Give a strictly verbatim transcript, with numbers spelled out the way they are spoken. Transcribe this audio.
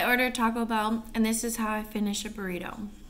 ordered Taco Bell, and this is how I finish a burrito.